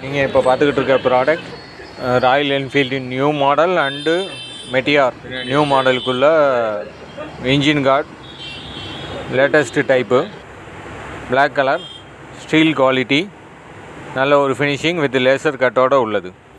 நீங்கள் இப்போ பார்த்துக்கிட்டு இருக்க product Royal Enfield new model and Meteor new மாடலுக்குள்ள engine guard latest type, black colour, steel quality, நல்ல ஒரு ஃபினிஷிங் வித் லேசர் கட்டோடு உள்ளது.